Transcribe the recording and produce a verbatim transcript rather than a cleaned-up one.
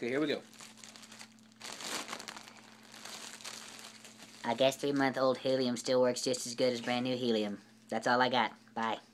Okay, here we go. I guess three-month-old helium still works just as good as brand new helium. That's all I got. Bye.